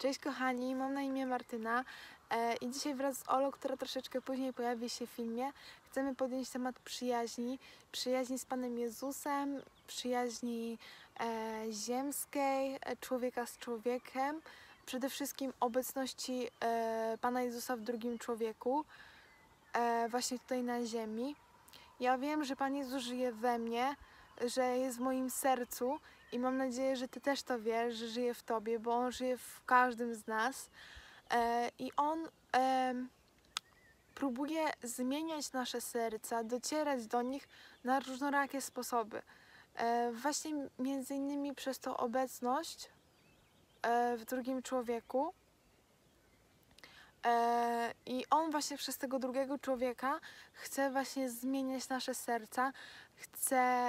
Cześć kochani, mam na imię Martyna i dzisiaj wraz z Olą, która troszeczkę później pojawi się w filmie, chcemy podjąć temat przyjaźni. Przyjaźni z Panem Jezusem, przyjaźni ziemskiej, człowieka z człowiekiem. Przede wszystkim obecności Pana Jezusa w drugim człowieku, właśnie tutaj na ziemi. Ja wiem, że Pan Jezus żyje we mnie, że jest w moim sercu i mam nadzieję, że Ty też to wiesz, że żyje w Tobie, bo On żyje w każdym z nas i On próbuje zmieniać nasze serca, docierać do nich na różnorakie sposoby. Właśnie między innymi przez tą obecność w drugim człowieku. I On właśnie przez tego drugiego człowieka chce właśnie zmieniać nasze serca, chce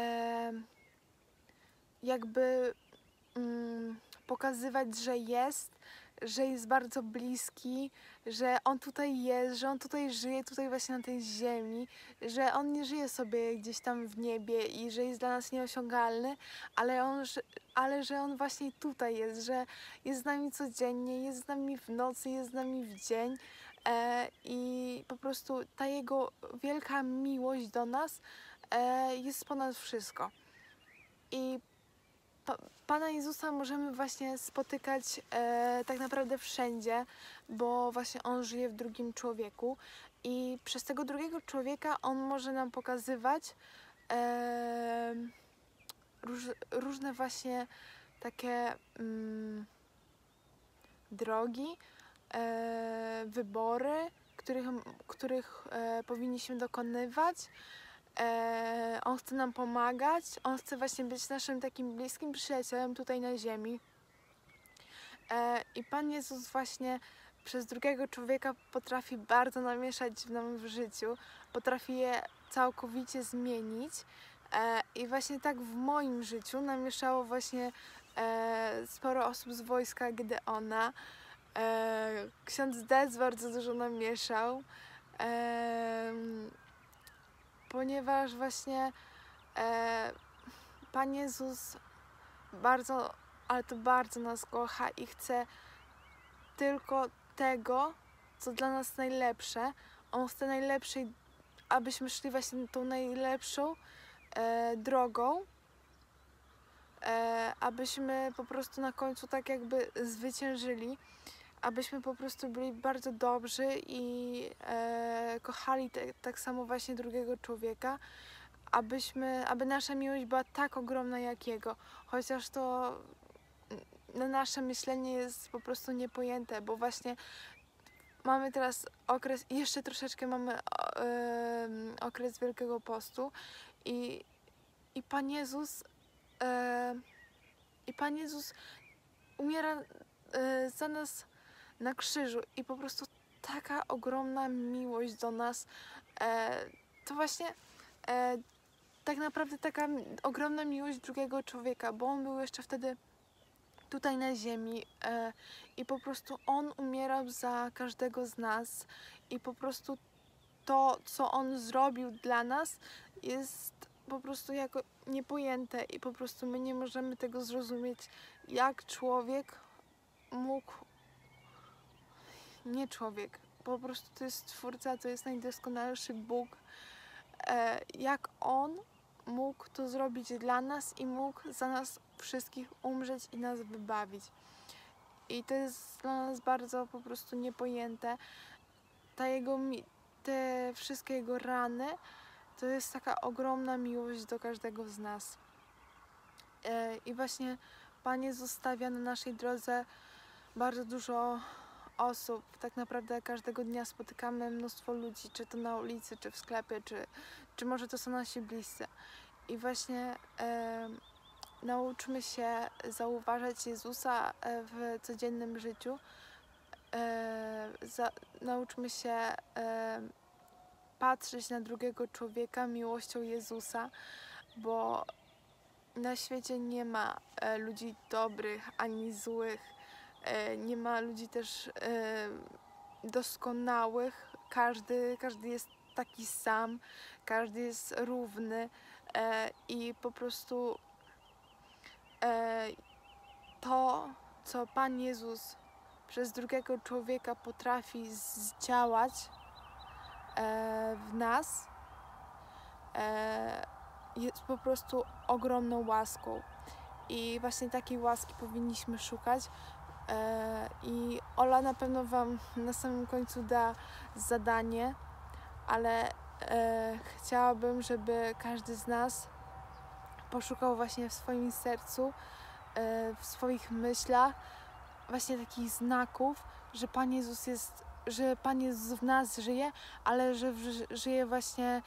jakby pokazywać, że jest bardzo bliski, że On tutaj jest, że On tutaj żyje, tutaj właśnie na tej ziemi, że On nie żyje sobie gdzieś tam w niebie i że jest dla nas nieosiągalny, ale że On właśnie tutaj jest, że jest z nami codziennie, jest z nami w nocy, jest z nami w dzień i po prostu ta Jego wielka miłość do nas jest ponad wszystko. I Pana Jezusa możemy właśnie spotykać tak naprawdę wszędzie, bo właśnie On żyje w drugim człowieku i przez tego drugiego człowieka On może nam pokazywać różne właśnie takie drogi, wybory, których powinniśmy dokonywać. On chce nam pomagać, On chce właśnie być naszym takim bliskim przyjacielem tutaj na ziemi. I Pan Jezus właśnie przez drugiego człowieka potrafi bardzo namieszać nam w życiu, potrafi je całkowicie zmienić. I właśnie tak w moim życiu namieszało właśnie sporo osób z wojska Gedeona. Ksiądz Dec bardzo dużo namieszał. Ponieważ właśnie Pan Jezus bardzo, ale to bardzo nas kocha i chce tylko tego, co dla nas najlepsze. On chce najlepszej, abyśmy szli właśnie tą najlepszą drogą, abyśmy po prostu na końcu tak jakby zwyciężyli, abyśmy po prostu byli bardzo dobrzy i kochali tak samo właśnie drugiego człowieka, aby nasza miłość była tak ogromna jak Jego, chociaż to nasze myślenie jest po prostu niepojęte, bo właśnie mamy teraz okres, jeszcze troszeczkę mamy okres Wielkiego Postu i Pan Jezus Pan Jezus umiera za nas na krzyżu i po prostu taka ogromna miłość do nas, to właśnie tak naprawdę taka ogromna miłość drugiego człowieka, bo On był jeszcze wtedy tutaj na ziemi i po prostu On umierał za każdego z nas i po prostu to, co On zrobił dla nas, jest po prostu jako niepojęte i po prostu my nie możemy tego zrozumieć, jak człowiek mógł, nie człowiek, po prostu to jest Stwórca, to jest najdoskonalszy Bóg, jak On mógł to zrobić dla nas i mógł za nas wszystkich umrzeć i nas wybawić. I to jest dla nas bardzo po prostu niepojęte. Te wszystkie Jego rany to jest taka ogromna miłość do każdego z nas. I właśnie Pan Jezus stawia na naszej drodze bardzo dużo osób. Tak naprawdę każdego dnia spotykamy mnóstwo ludzi, czy to na ulicy, czy w sklepie, czy może to są nasi bliscy. I właśnie nauczmy się zauważać Jezusa w codziennym życiu. Nauczmy się patrzeć na drugiego człowieka miłością Jezusa, bo na świecie nie ma ludzi dobrych ani złych, nie ma ludzi też doskonałych, każdy jest taki sam, każdy jest równy i po prostu to, co Pan Jezus przez drugiego człowieka potrafi zdziałać w nas, jest po prostu ogromną łaską. I właśnie takiej łaski powinniśmy szukać. I Ola na pewno Wam na samym końcu da zadanie, ale chciałabym, żeby każdy z nas poszukał właśnie w swoim sercu, w swoich myślach właśnie takich znaków, że Pan Jezus jest, że Pan Jezus w nas żyje, ale że żyje właśnie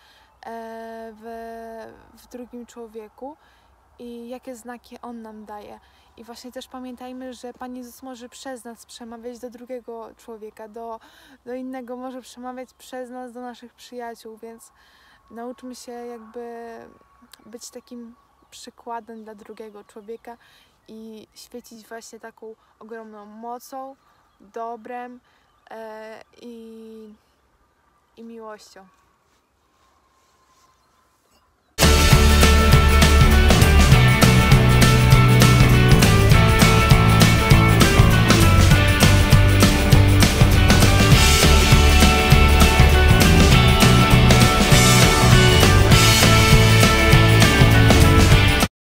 w drugim człowieku i jakie znaki On nam daje. I właśnie też pamiętajmy, że Pan Jezus może przez nas przemawiać do drugiego człowieka, do innego, może przemawiać przez nas do naszych przyjaciół, więc nauczmy się jakby być takim przykładem dla drugiego człowieka i świecić właśnie taką ogromną mocą, dobrem i miłością.